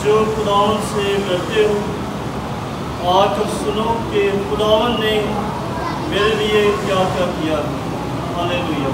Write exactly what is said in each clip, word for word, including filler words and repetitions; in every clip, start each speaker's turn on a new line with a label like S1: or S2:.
S1: जो खुदावन से डरते हो आज और सुनो कि खुदावन ने मेरे लिए क्या क्या किया। हालेलुया।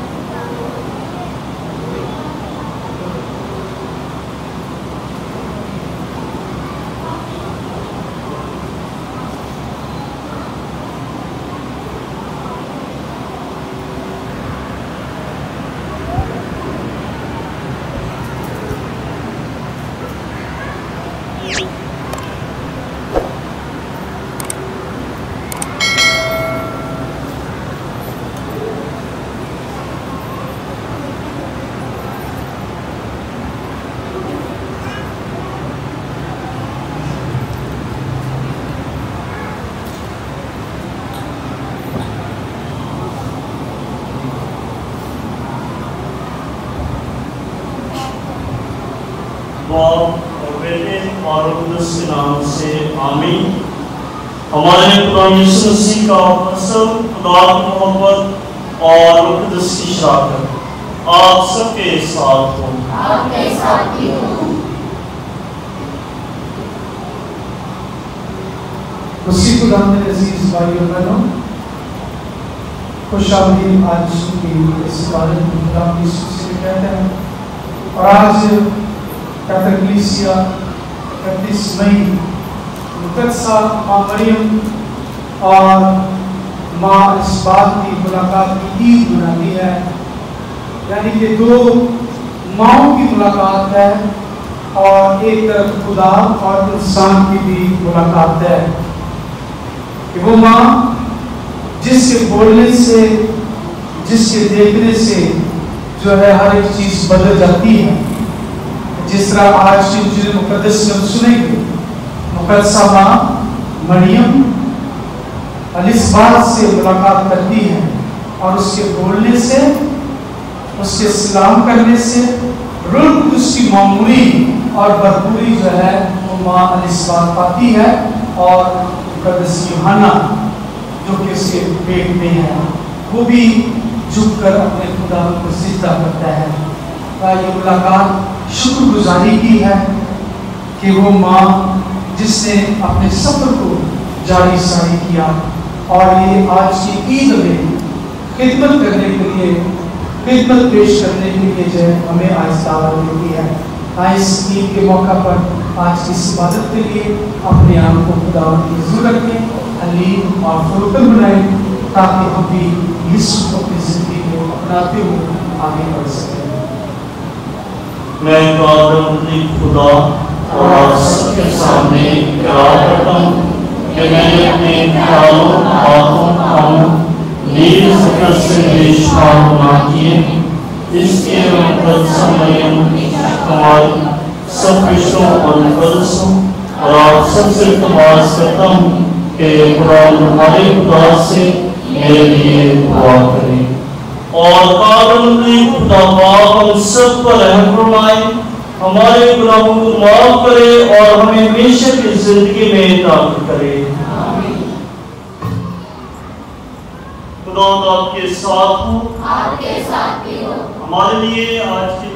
S1: बाप और बेटे और उस के नाम से आमीन। हमारे खुदा यीशु मसीह का फजल, खुदा की मोहब्बत और मुक़द्दस की शराकत आप सबके साथ हो।
S2: आपके साथ भी हो।
S3: मसीह खुदा में अजीज भाइयों बहनों, खुशामदीद आज की इस इबादत में खुदा यीशु से कहते हैं। और आज कैथोलिसिया इकतीस मई मुक़द्दसा माँ मरियम और माँ इस बात की मुलाकात की ईद मनाती है, यानी कि दो माँओं की मुलाकात है और एक तरफ खुदा और इंसान की भी मुलाकात है कि वो माँ जिसके बोलने से, जिसके देखने से जो है हर एक चीज़ बदल जाती है। जिस तरह आज की इंजील मुक़द्दस में सुनेंगे, मुक़द्दसा माँ मरियम एलिज़ाबेथ से मुलाकात करती है और उसके बोलने से, उसके सलाम करने से रूह कुद्दूस की मामूली और भरपूरी जो है वो माँ एलिज़ाबेथ पाती है। और मुक़द्दस यूहन्ना जो कि उसके पेट में है वो भी झुककर अपने खुदा को सिजदा करता है। ये मुलाकात शुक्रगुजारी की है कि वो माँ जिसने अपने सफ़र को जारी सारी किया और ये आज की ईद में खिदमत करने के लिए, खिदमत पेश करने के लिए जो है हमें आज दावत देती है। आज इस ईद के मौका पर आज की इस इबादत के लिए अपने आप को खुदावंद की हुज़ूर रखें, हलीम और फुरकन बनाएं ताकि हम भी यीशु को अपनी ज़िंदगी में अपनाते हुए आगे बढ़ सकें।
S1: मैं कादम खुदा और सबके सामने इकरार करता हूँ कि मैंने अपने ख्यालों, बातों, कामों, नीर ज़िक्र से बेशुमार गुनाह किए। इसके मुक़द्दसा मरियम तुम्हारी सब रिश्तों और मुक़द्दसों और आप सबसे इल्तिमास करता हूँ कि खुदा हमारे खुदा से मेरे लिए दुआ करें। और कारुण्य खुदा बाप हम सब पर रहम फरमाए, हमारे गुनाहों को माफ करे और हमें हमेशा की जिंदगी में दाखिल करे। खुदा आपके साथ हो,
S2: आपके साथ भी हो।
S1: हमारे लिए आज की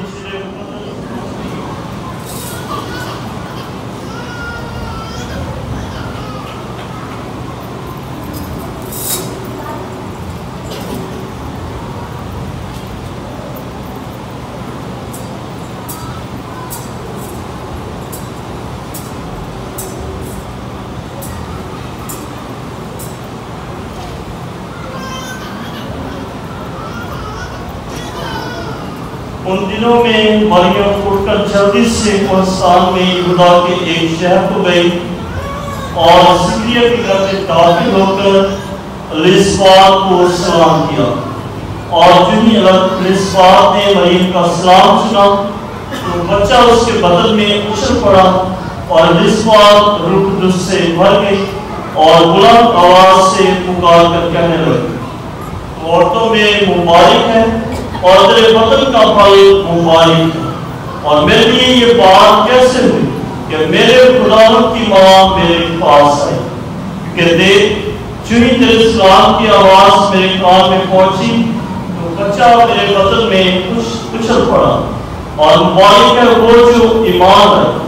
S1: उन दिनों में मरियम उठकर जल्दी से कुरान में यहूदा के एक शहर को गई और ज़करिया के घर में दाखिल होकर एलिज़ाबेथ को सलाम किया। और जिन्हीं एलिज़ाबेथ ने मरियम का सलाम सुना तो बच्चा उसके बदन में उछल पड़ा और एलिज़ाबेथ रूह कुद्दूस से भर गई और बुलंद आवाज से पुकार कर कहने लगी, औरतों में मुबारक है और तेरे बदन का फल मुबारक है। और मेरे लिए ये बात कैसे हुई कि मेरे खुदावंद की माँ मेरे पास आई, क्योंकि देख चुनी तेरे सलाम की आवाज मेरे कान में पहुंची तो बच्चा मेरे बदन में कुछ उछल पड़ा। और मुबारक है वो जो ईमान है, क्योंकि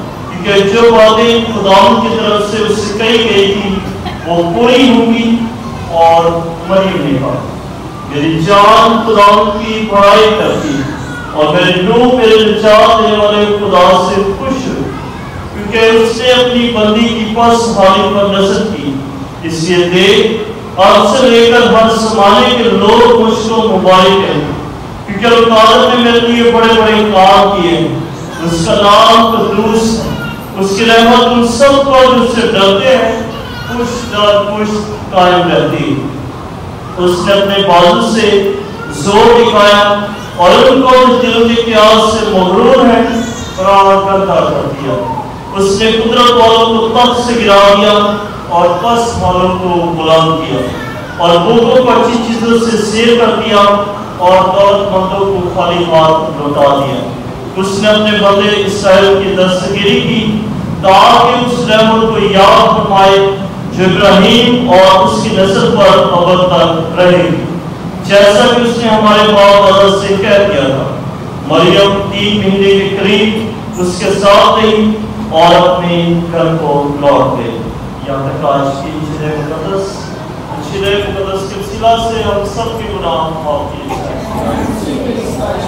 S1: کیونکہ جو باتیں خداوند کی طرف سے اس سے کہی گئی تھی وہ پوری ہوگی اور مریم نے کہا میری جان خداوند کی بڑائی کرتی اور میری روح میرے نجات دینے والے خدا سے خوش ہو، کیونکہ اس نے اپنی بندی کی پس حالی پر نظر کی۔ اس لیے دیکھ اب سے لے کر ہر زمانے کے لوگ مجھ کو مبارک ہیں، کیونکہ اللہ تعالیٰ نے میرے لیے بڑے بڑے کام کیے ہیں۔ اس کا نام قدوس ہے، اس کی رحمت ان سب پر جو اس سے ڈرتے ہیں پشت در پشت قائم رہتی ہے۔ اس نے اپنے بازو سے زور دکھایا اور ان کو دلوں کے پیاس سے مغرور ہیں فراغت کرتا کر دیا۔ اس نے قدرت والوں کو تخت سے گرا دیا اور پس والوں کو بلند کیا اور بھوکوں کو اچھی چیزوں سے سیر کر دیا اور دولت مندوں کو خالی ہاتھ لوٹا دیا۔ اس نے اپنے بندے اسرائیل کی دستگیری کی تاکہ اس رحمت کو یاد فرمائے جو ابراہیم اور اس کی نسل پر ابد تک رہے گی، جیسا کہ اس نے ہمارے باپ دادا سے کہہ دیا تھا۔ مریم تین مہینے کے قریب اس کے ساتھ رہی اور اپنے گھر کو لوٹ گئی۔ یہاں تک آج کی انجیل مقدس انجیل مقدس کے وسیلہ سے ہم سب کے گناہ معاف کیے جائیں۔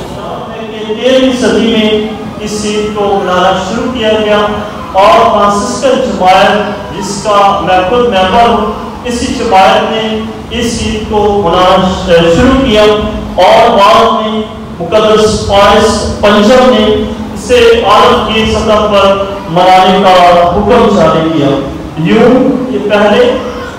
S1: تیرہویں صدی میں اس عید کو منانا شروع کیا گیا اور فرانسسکن جماعت جس کا میں خود ممبر ہوں، اسی جماعت نے اس عید کو منانا شروع کیا اور بعد میں مقدس فارس پنجاب نے اسے عالم کی سطح پر منانے کا حکم جاری کیا۔ یوں یہ پہلے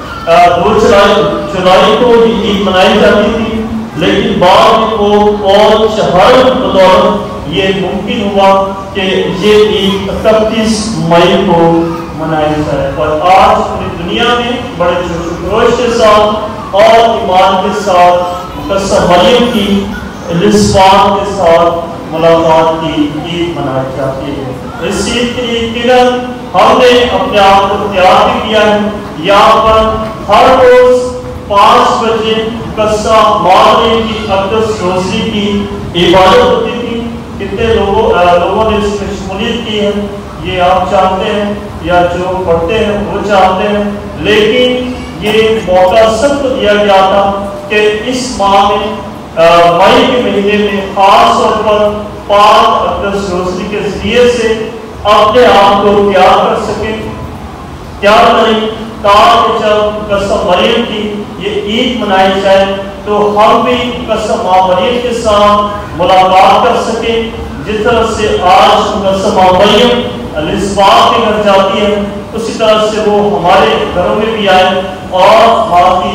S1: دو جولائی کو یہ عید منائی جاتی تھی، لیکن بعد میں وہ اور شہر بدولت یہ ممکن ہوا کہ یہ عید اکتیس مئی کو منائی جائے اور آج پوری دنیا میں بڑے جوش و خروش کے ساتھ اور ایمان کے ساتھ مقدسہ مریم کی الاسوان کے ساتھ ملاقات کی عید منائی جاتی ہے۔ اس عید کے لیے ہم نے اپنے آپ کو تیار بھی کیا ہے۔ یہاں پر ہر روز پانچ بجے مقدسہ مریم کی اقدس روزی کی عبادت ہوتی تھی۔ کتنے لوگوں لوگوں نے اس میں شمولیت کی ہے یہ آپ جانتے ہیں یا جو پڑھتے ہیں وہ جانتے ہیں، لیکن یہ موقع سب کو دیا گیا تھا کہ اس ماہ میں مئی کے مہینے میں خاص طور پر پانچ اقدس روزی کے ذریعے سے اپنے آپ کو تیار کر سکیں، تیار کریں تاکہ جب مقدسہ مریم کی یہ عید منائی جائے تو ہم بھی مقدسہ ماں مریم کے ساتھ ملاقات کر سکیں۔ جس طرح سے آج مقدسہ ماں مریم الاسباط کے گھر جاتی ہے، اسی طرح سے وہ ہمارے گھروں میں بھی آئے اور ماں کی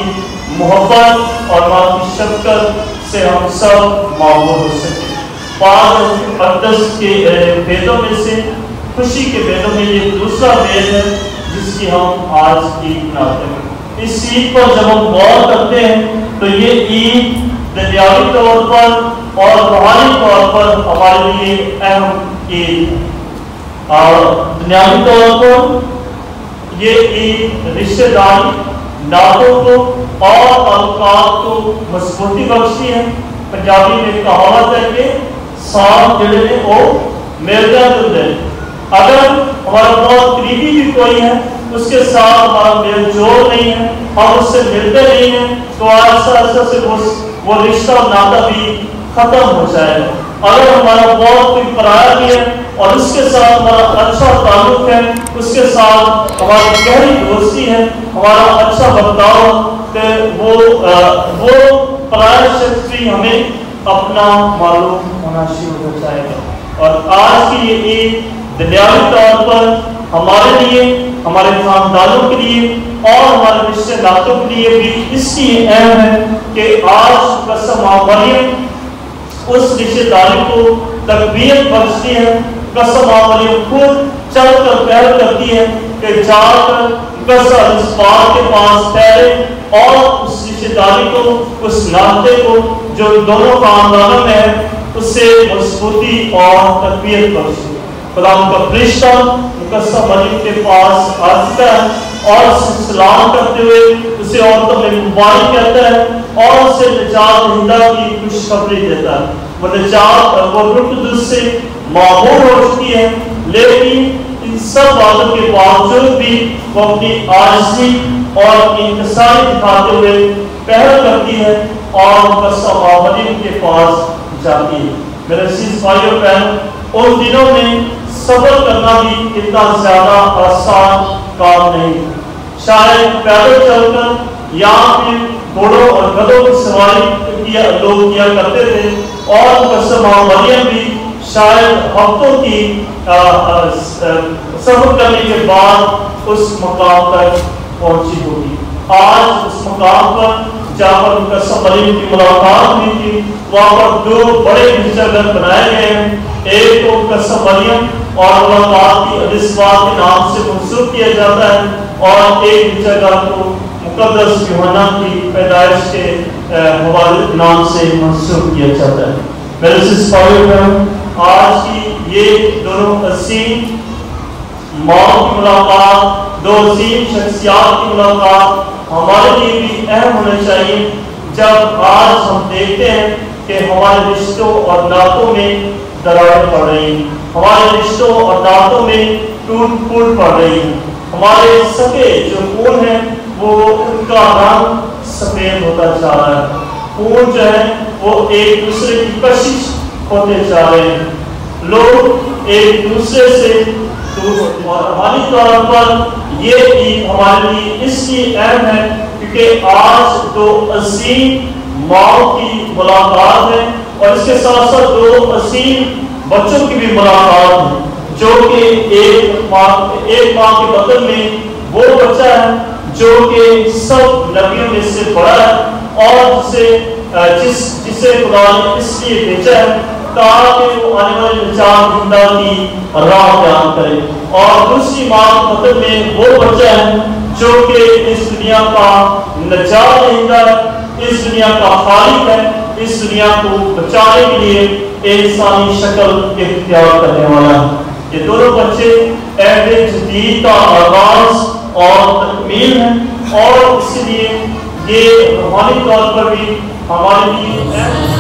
S1: محبت اور ماں کی شفقت سے ہم سب معمور ہو سکیں۔ پانچ اقدس کے بیدوں میں سے خوشی کے بیدوں میں یہ دوسرا بید ہے جس کی ہم آج عید مناتے ہیں۔ اس عید پر جب ہم غور کرتے ہیں تو یہ عید دنیاوی طور پر اور روحانی طور پر ہمارے لیے اہم عید ہے۔ اور دنیاوی طور پر یہ عید رشتہ داری، نعتوں کو اور تعلقات کو مضبوطی بخشتی ہے۔ پنجابی میں کہاوت ہے کہ ساتھ جڑے وہ ملتا جلتا ہے۔ اگر ہمارا بہت قریبی بھی کوئی ہے اس کے ساتھ ہمارا میل جوڑ نہیں ہے، ہم اس سے ملتے نہیں ہیں، تو آہستہ آہستہ سے وہ رشتہ اور ناطہ بھی ختم ہو جائے گا۔ اگر ہمارا بہت کوئی پرایا بھی ہے اور اس کے ساتھ ہمارا اچھا تعلق ہے، اس کے ساتھ ہماری گہری دوستی ہے، ہمارا اچھا برتاؤ، کہ وہ وہ پرایا شخص بھی ہمیں اپنا معلوم ہونا شروع ہو جائے گا۔ اور آج کی یہ عید دنیاوی طور پر ہمارے لیے، ہمارے خاندانوں کے لیے اور ہمارے رشتے ناتوں کے لیے بھی اس لیے اہم ہے کہ آج مقدسہ ماں مریم اس رشتے داری کو تقویت بخشتی ہے۔ مقدسہ ماں مریم خود چل کر پہل کرتی ہے کہ جا کر مقدسہ الاسباط کے پاس ٹھہرے اور اس رشتے داری کو، اس ناطے کو جو دونوں خاندانوں میں ہے، اس سے مضبوطی اور تقویت بخشتی ہے۔ خدا کا فرشتہ مقدسہ مریم کے پاس آتا ہے اور اسے سلام کرتے ہوئے اسے عورتوں میں مبارک کہتا ہے اور اسے نجات دہندہ کی خوشخبری دیتا ہے۔ وہ نجات وہ روح القدس سے معمور ہو چکی ہے، لیکن इन सब बातों के बावजूद भी वो अपनी आजिज़ी और इंतसारी दिखाते हुए पहल करती है और मुकद्दस मरियम के पास जाती है। मेरे अज़ीज़ भाइयों बहनों, उन दिनों में सब्र करना भी इतना ज़्यादा आसान काम नहीं। शायद पैदल चलकर या फिर घोड़ों और गधों की सवारी किया लोग किया करते थे और मुकद्दस मरियम भी शायद हफ्तों की सफर करने के बाद उस मकाम तक पहुंची होगी। आज उस मकाम पर जहाँ पर मुकद्दस मरियम की मुलाकात हुई थी, वहाँ पर दो बड़े गिरजाघर बनाए गए हैं। एक तो मुकद्दस मरियम और मुलाकात की अलिस्बात के नाम से मंसूब किया जाता है और एक गिरजाघर को मुकद्दस यूहन्ना की पैदाइश के हवाले नाम से मंसूब किया जाता है। मेरे अज़ीज़ भाइयों बहनों, आज की ये दोनों अजीम मौत की मुलाकात, दो अजीम शख्सियात की मुलाकात हमारे लिए भी अहम होना चाहिए। जब आज हम देखते हैं कि हमारे रिश्तों और नातों में दरारें पड़ रही हैं, हमारे रिश्तों और नातों में टूट फूट पड़ रही है, हमारे सगे जो खून है वो उनका रंग सफेद होता जा रहा है, खून जो है वो एक दूसरे की कशिश होते जा रहे हैं, लोग एक दूसरे से दूर होते हैं। और हमारी तौर पर ये ईद हमारे लिए इसलिए अहम है क्योंकि आज दो अजीम माओ की मुलाकात है और इसके साथ साथ दो अजीम बच्चों की भी मुलाकात है, जो कि एक माँ एक माँ के बदन में वो बच्चा है जो कि सब नबियों में से बड़ा है और जिसे जिस जिसे खुदा ने इसलिए भेजा है ताकि वो आने वाले निजात जिंदा की राह बयान करे। और दूसरी माँ के बदन में वो बच्चा है जो कि इस दुनिया का निजात देता है, इस दुनिया का खालिक है, इस दुनिया को बचाने के लिए इंसानी शक्ल इख्तियार करने वाला है। ये दोनों बच्चे अहद जदीद का आगाज और तकमील है और इसलिए ये रूहानी तौर पर भी हमारे लिए